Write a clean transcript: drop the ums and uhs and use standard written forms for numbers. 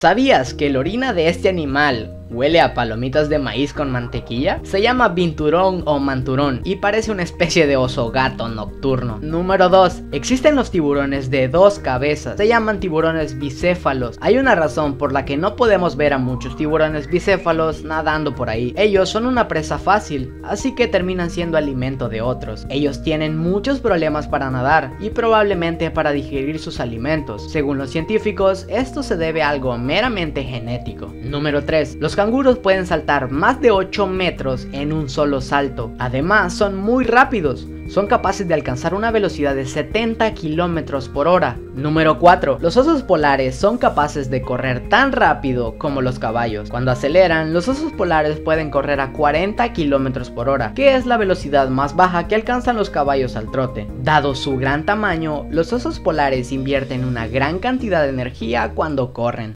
¿Sabías que la orina de este animal huele a palomitas de maíz con mantequilla? Se llama binturón o manturón y parece una especie de oso gato nocturno. Número 2. Existen los tiburones de dos cabezas. Se llaman tiburones bicéfalos. Hay una razón por la que no podemos ver a muchos tiburones bicéfalos nadando por ahí. Ellos son una presa fácil, así que terminan siendo alimento de otros. Ellos tienen muchos problemas para nadar y probablemente para digerir sus alimentos. Según los científicos, esto se debe a algo meramente genético. Número 3. Los canguros pueden saltar más de 8 metros en un solo salto. Además, son muy rápidos. Son capaces de alcanzar una velocidad de 70 kilómetros por hora. Número 4. Los osos polares son capaces de correr tan rápido como los caballos. Cuando aceleran, los osos polares pueden correr a 40 kilómetros por hora, que es la velocidad más baja que alcanzan los caballos al trote. Dado su gran tamaño, los osos polares invierten una gran cantidad de energía cuando corren.